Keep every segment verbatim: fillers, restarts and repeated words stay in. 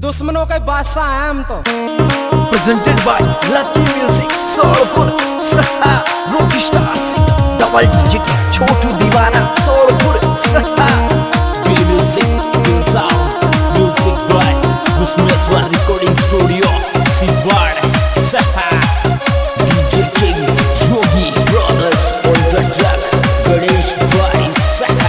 दुश्मनों के बादशाह हैं हम तो। Presented by lucky music Solpur Saha rock star double DJ Chhotu Deewana Solpur Saha music sound music by Ghusmeshwar recording studio Siwar Saha DJ king Jogi brothers on the track Ganesh by Saha.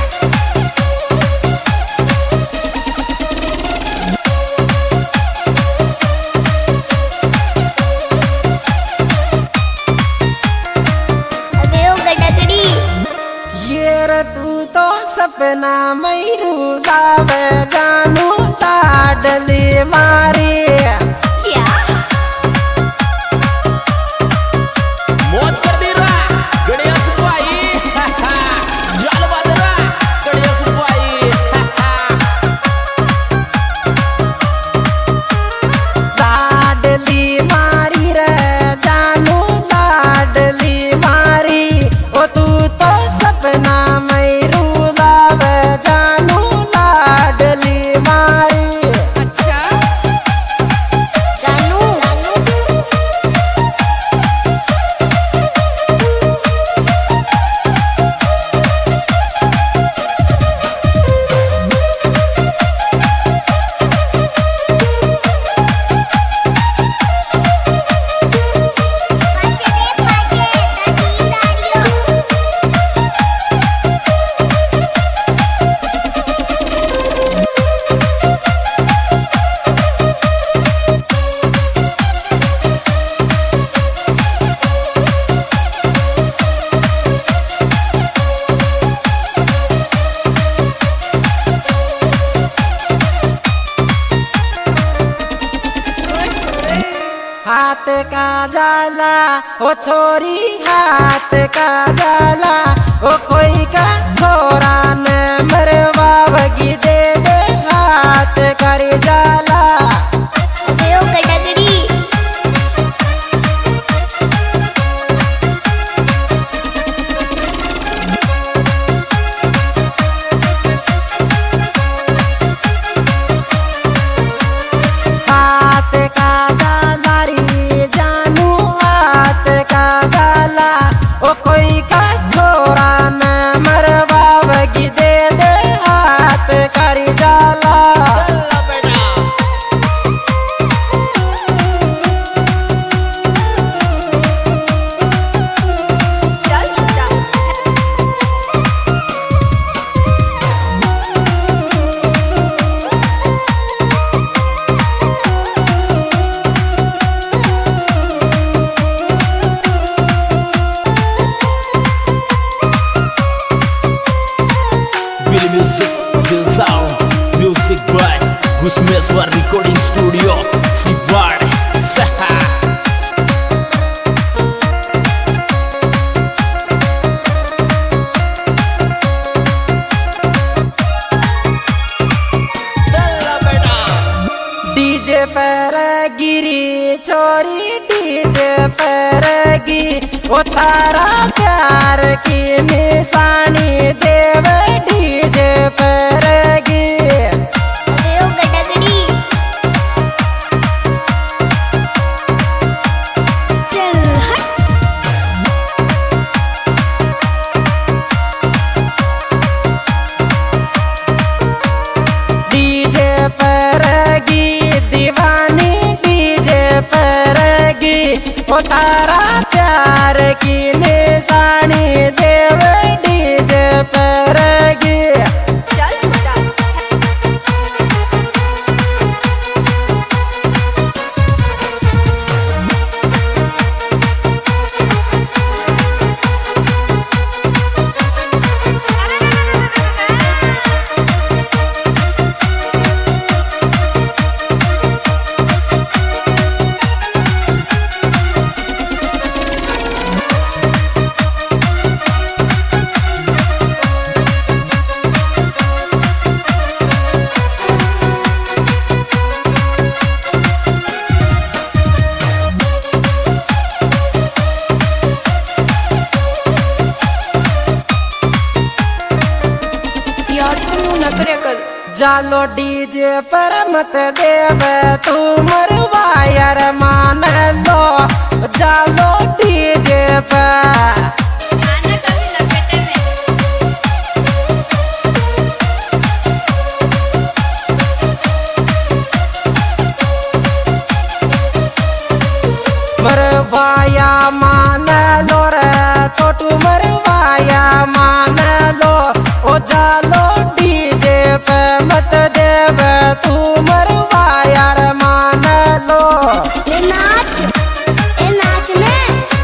तू तो सपना मैरू गावे जानू ताडली मारी क्या मौज कर दी रा गड़िया सुपाई जाल बाद रा गड़िया सुपाई ताडली मारी रे जानू ताडली मारी ओ तू तो सपना हाथ का जाला ओ छोरी हाथ का जाला ओ कोई का छोरा ने मेरे बाबगी दे दे हाथ कर जाला music by Ghusmeshwar recording studio Siwar Saha. DJ पर गिरी छोरी डीजे पर गी ओ तारा प्यार की निशानी देव डीजे पर गी ओ तारा प्यार की निशानी देव डीजे पर गी जालो डीजे पर मत देव तू मरवा यार मान लो जालो डीजे पर मरवाया मान लो रे छोटू मरवाया मान लो ओ जालो डीजे पे मत देव तू मरवाया रे मान लो ले नाच ए नाच ले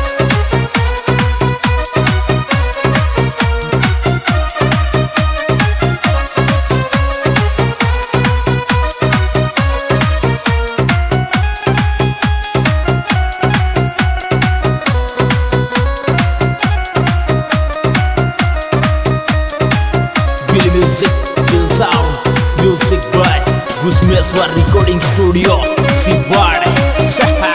Music, Bill Sound, Music by Gusmeswar Recording Studio, Siwad, Saha.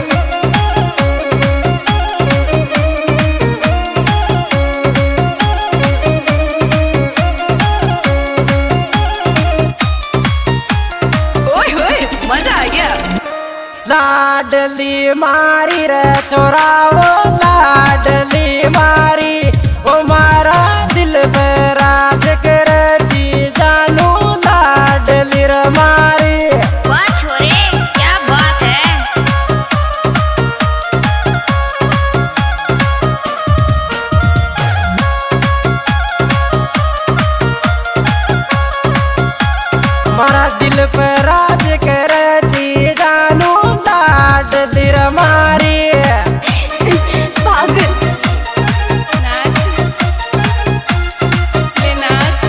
ओए होए मजा आ गया। लाडली मारी रे चोरावो लाडली मारी ओ मारा दिल पे राज कर जी जानू लाडली रे मारी वाह छोरे क्या बात है। मारा दिल पे राज कर जी जानू लाडली रे मारी पागल नाच ले नाच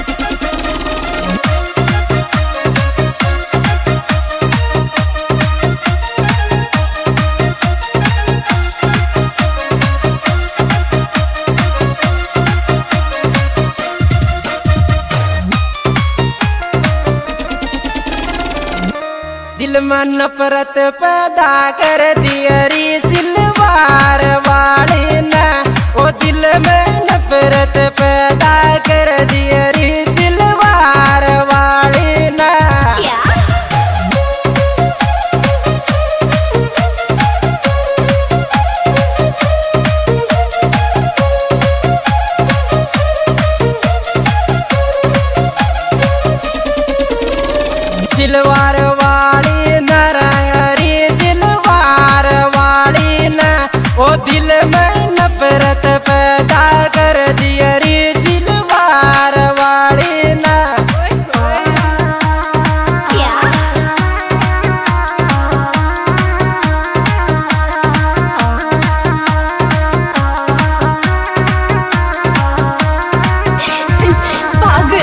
दिल में नफरत पैदा कर दियरी सिलवार वाली ने ओ दिल में नफरत पैदा कर दियरी सिलवार वाली ने क्या सिलवार वाली नरहरी सिलवार वाली ने ओ दिल में नफरत पैदा कर दियरी सिलवार वाली ने ओए होए क्या पागल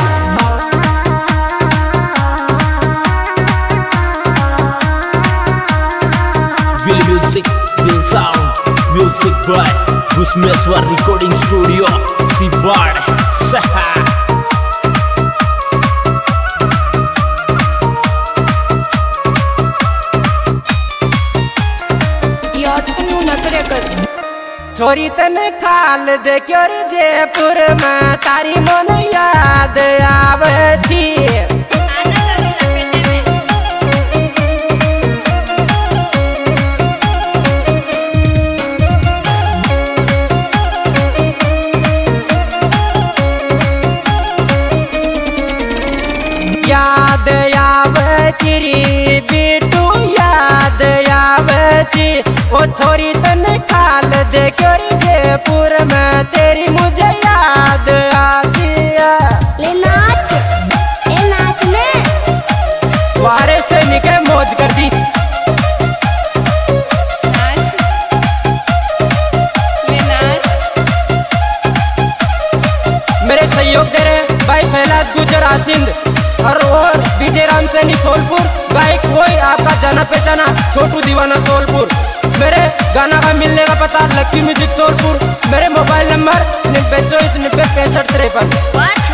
Bill Music, Bill Sound, Music by Gusmeswar Recording Studio, Siwad, Saha. याद क्यों न करे कर छोरी तन खाल दे क्योर जयपुर में तारी मन याद आवे थी याद आवे तेरी बेटू याद आवे थी ओ छोरी तन खाल दे क्योर जयपुर में तेरी मुझे याद आती है ले नाच ए नाच ले वारे से निके मौज कर दी नाच ले नाच मेरे सहयोग दे रहे भाई फैलाद गुजर आसिंद और वो डीजे राम सैनी सोलपुर गायक वही आपका जाना पहचाना छोटू दीवाना सोलपुर। मेरे गाना का मिलने का पता लक्की म्यूजिक सोलपुर। मेरे मोबाइल नंबर नब्बे चौबीस नब्बे पैंसठ तिरपन। वाह